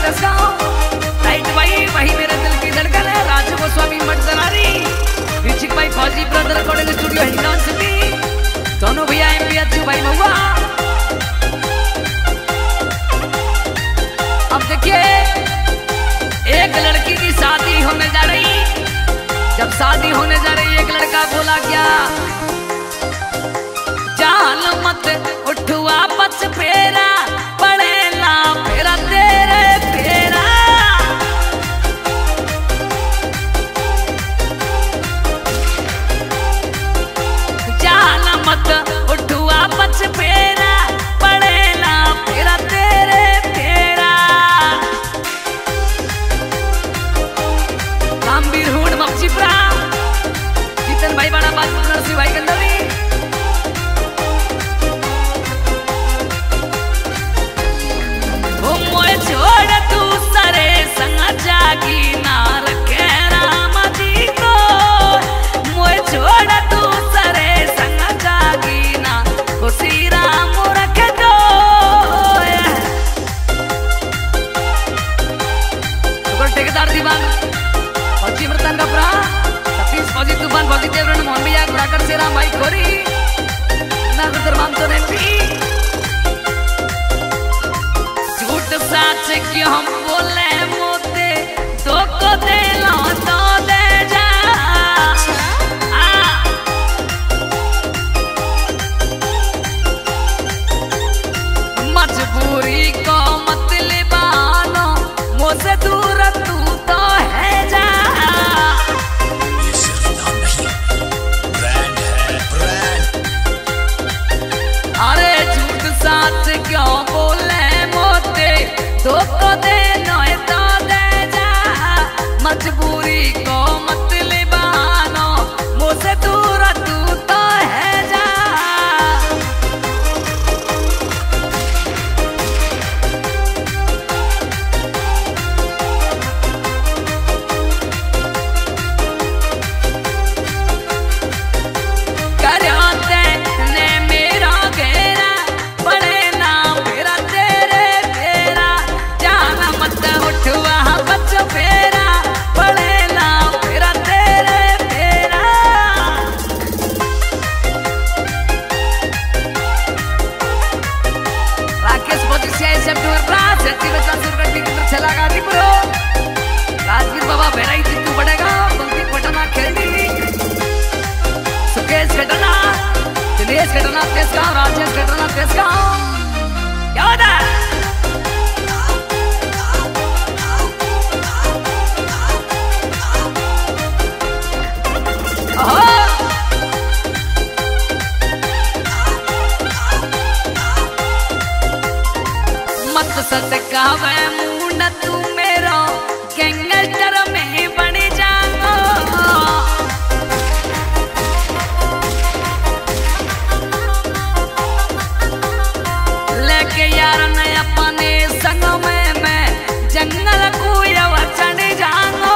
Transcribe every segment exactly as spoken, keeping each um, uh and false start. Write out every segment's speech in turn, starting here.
तेसगांव। Right भाई वही मेरे दिल की धड़कन है, राजू गोस्वामी मटजरारी, म्यूजिक भाई फौजी brother recording studio Hindaun city, दोनों भैया एम पी अच्छू भाई महुआ। अब देखिए एक लड़की की शादी होने जा रही, जब शादी होने जा रही एक लड़का बोला क्या, चाल मत उठुआ पच फेरा पड़ेला फेरा तेरे फेरा। चाल मत उठुआ पच फेरा पड़ेला फेरा तेरे फेरा। कामवीर हुड मपचिपरा, जीतन भाई बड़ा बात नरसिंह भाई कंदरी। छोड़ तू सरे संग जागी ना रखे राम जी को, मोए छोड़ तू सरे संग जागी ना खुशी राम रख दो। ठेकेदार दीवान फौजी मृतन कपड़ा, सतीश फौजी तूफान फौजी देवरन मोहन भैया गुड़ाकर से राम भाई खोरी ना गुजरमान तो नहीं। सच क्यों हम बोले मोते तो को दे लो तो दे जा। मजबूरी को मत ले बानो मुझसे दूर तू तो है जा। ये सिर्फ नाम नहीं, ब्रांड है ब्रांड। अरे झूठ सच क्यों बोले मोते तो को दे नोए तो दे जा। मजबूरी को मत ले बहानो मुझसे दूर तू तो है जा। करते ने मेरा घेरा पड़े ना फेरा तेरे फेरा। जाना मत उठवा बच फेरा पड़ेला फेरा तेरे फेरा। राकेश पोजिसिया सब टूर प्रास सेठी बच्चा सुरगढ़ की किधर चला गाती ब्रो। राजवीर बाबा बेराई तू बढ़ेगा बंदी पटना खेली। सुकेश घटना दिनेश घटना तेसगांव, राजेश घटना तेसगांव। क्या होता है मत सटकावे मुंड तू मेरो गैंगस्टर में बन जाओ। लेके यार ने अपने संग में मैं जंगल को चढ़ जाओ।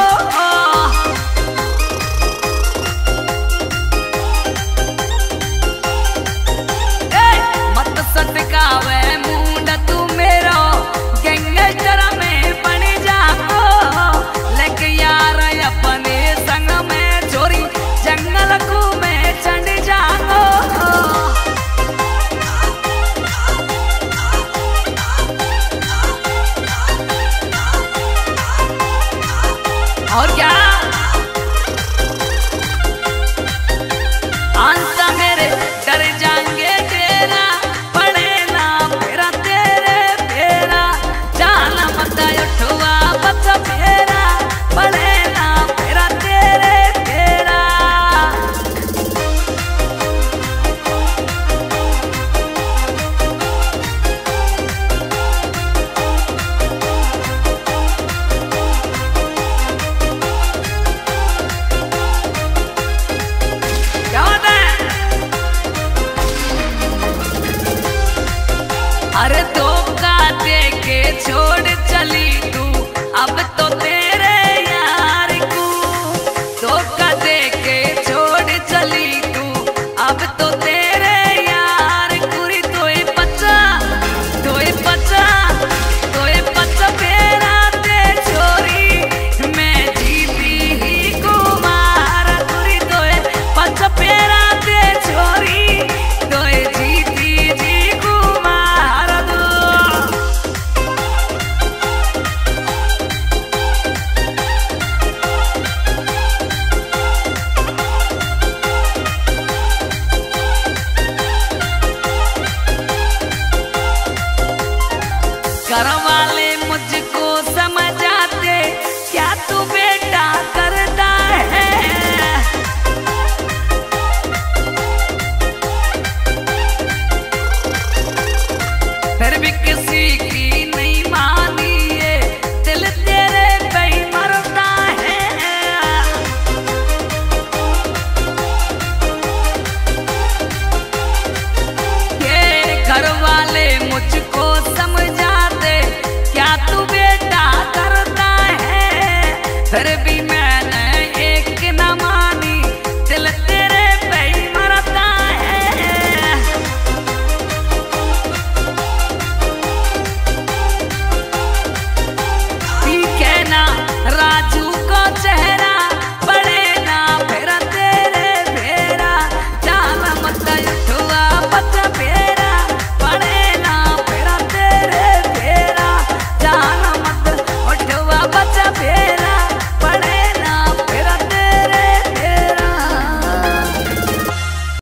मत सटकावे मुंड तू मेरो गैंगस्टर में बन जाओ। लेके यार अपने संग में चोरी जंगल को मैं चढ़ जाओ। और क्या